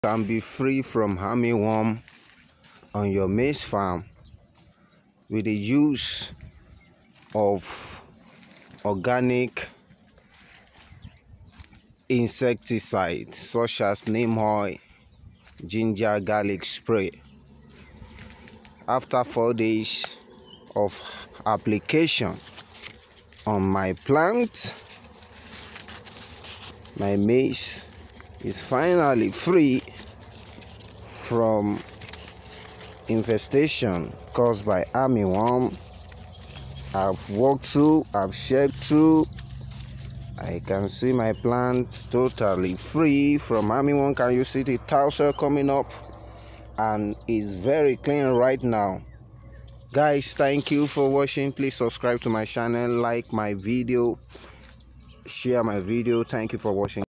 Can be free from armyworm on your maize farm with the use of organic insecticides such as neem oil, ginger, garlic spray. After 4 days of application on my plant, my maize is finally free from infestation caused by armyworm. I've walked through, I've checked through. I can see my plants totally free from armyworm. Can you see the tassel coming up? And it's very clean right now. Guys, thank you for watching. Please subscribe to my channel, like my video, share my video. Thank you for watching.